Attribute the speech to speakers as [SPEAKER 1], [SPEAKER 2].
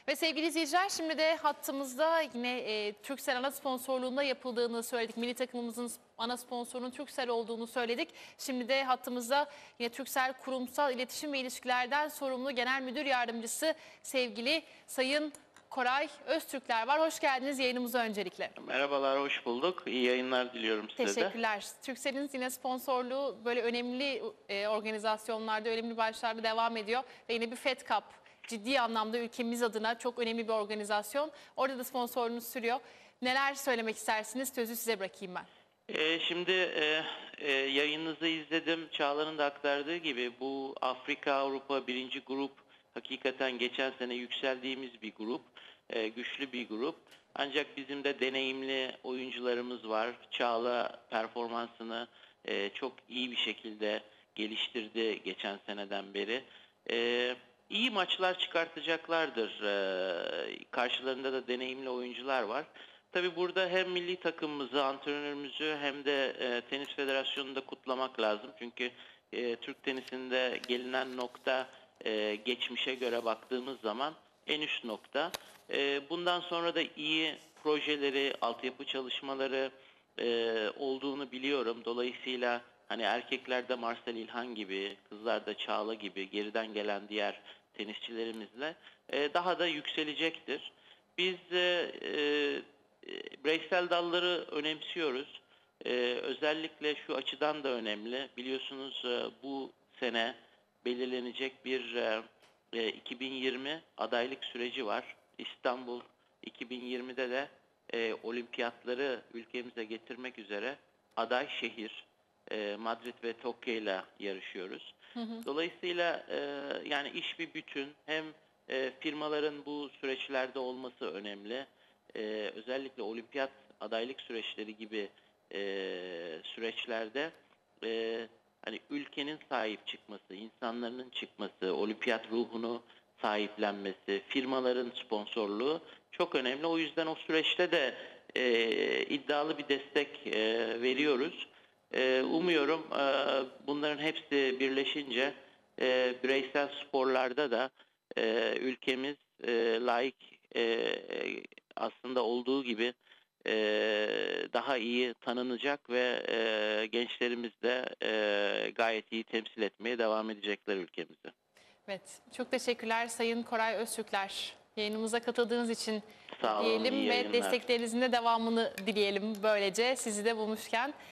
[SPEAKER 1] Ve sevgili izleyiciler, şimdi de hattımızda yine Turkcell ana sponsorluğunda yapıldığını söyledik. Milli takımımızın ana sponsorunun Turkcell olduğunu söyledik. Şimdi de hattımızda yine Turkcell Kurumsal İletişim ve İlişkilerden sorumlu Genel Müdür Yardımcısı sevgili Sayın Koray Öztürkler var. Hoş geldiniz yayınımıza öncelikle.
[SPEAKER 2] Merhabalar, hoş bulduk. İyi yayınlar diliyorum size de.
[SPEAKER 1] Teşekkürler. Turkcell'in yine sponsorluğu böyle önemli organizasyonlarda, önemli başlarda devam ediyor. Ve yine bir Fed Cup, ciddi anlamda ülkemiz adına çok önemli bir organizasyon. Orada da sponsorluğunuz sürüyor. Neler söylemek istersiniz? Sözü size bırakayım ben.
[SPEAKER 2] Şimdi yayınınızı izledim. Çağla'nın da aktardığı gibi bu Afrika-Avrupa birinci grup hakikaten geçen sene yükseldiğimiz bir grup. Güçlü bir grup. Ancak bizim de deneyimli oyuncularımız var. Çağla performansını çok iyi bir şekilde geliştirdi geçen seneden beri. İyi maçlar çıkartacaklardır. Karşılarında da deneyimli oyuncular var. Tabii burada hem milli takımımızı, antrenörümüzü hem de Tenis Federasyonu'nu da kutlamak lazım. Çünkü Türk tenisinde gelinen nokta geçmişe göre baktığımız zaman en üst nokta. Bundan sonra da iyi projeleri, altyapı çalışmaları olduğunu biliyorum. Dolayısıyla hani erkeklerde Marcel İlhan gibi, kızlarda Çağla gibi geriden gelen diğer tenisçilerimizle daha da yükselecektir. Biz bireysel dalları önemsiyoruz. Özellikle şu açıdan da önemli. Biliyorsunuz bu sene belirlenecek bir 2020 adaylık süreci var. İstanbul 2020'de de olimpiyatları ülkemize getirmek üzere aday şehir Madrid ve Tokyo ile yarışıyoruz. Dolayısıyla yani iş bir bütün. Hem firmaların bu süreçlerde olması önemli. Özellikle olimpiyat adaylık süreçleri gibi süreçlerde hani ülkenin sahip çıkması, insanların çıkması, olimpiyat ruhunu sahiplenmesi, firmaların sponsorluğu çok önemli. O yüzden o süreçte de iddialı bir destek veriyoruz. Umuyorum bunların hepsi birleşince bireysel sporlarda da ülkemiz layık aslında olduğu gibi daha iyi tanınacak ve gençlerimiz de gayet iyi temsil etmeye devam edecekler ülkemizi.
[SPEAKER 1] Evet, çok teşekkürler Sayın Koray Öztürkler. Yayınımıza katıldığınız için
[SPEAKER 2] Sağ olun, iyi
[SPEAKER 1] diyelim ve
[SPEAKER 2] yayınlar.
[SPEAKER 1] desteklerinizin de devamını dileyelim böylece sizi de bulmuşken.